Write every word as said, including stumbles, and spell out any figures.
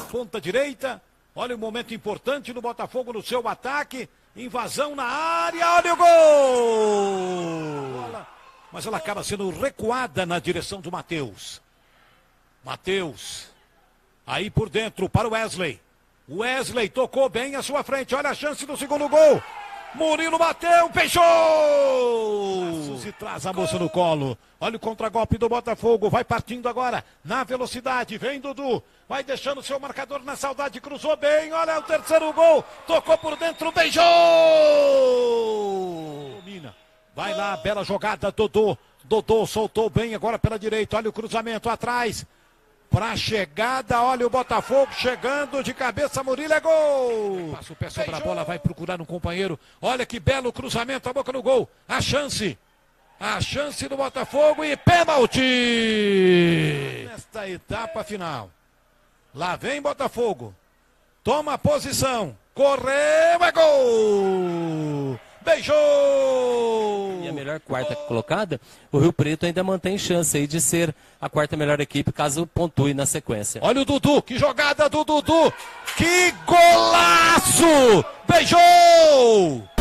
ponta direita. Olha o momento importante do Botafogo no seu ataque. Invasão na área, olha o gol! Mas ela acaba sendo recuada na direção do Matheus. Matheus, aí por dentro para o Wesley. Wesley tocou bem à sua frente, olha a chance do segundo gol. Murilo bateu, fechou! Se traz a moça no colo. Olha o contragolpe do Botafogo, vai partindo agora na velocidade, vem Dudu, vai deixando seu marcador na saudade, cruzou bem, olha o terceiro gol, tocou por dentro, beijou! Vai lá, bela jogada, Dodô, Dodô soltou bem agora pela direita, olha o cruzamento atrás, pra chegada, olha o Botafogo chegando de cabeça, Murilo, é gol! Passa o pé sobre a bola, vai procurar um companheiro, olha que belo cruzamento, a boca no gol, a chance, a chance do Botafogo e pênalti! Nesta etapa final, lá vem Botafogo, toma a posição, correu, é gol! Beijou! E a melhor quarta colocada, o Rio Preto ainda mantém chance aí de ser a quarta melhor equipe, caso pontue na sequência. Olha o Dudu, que jogada do Dudu! Que golaço! Beijou!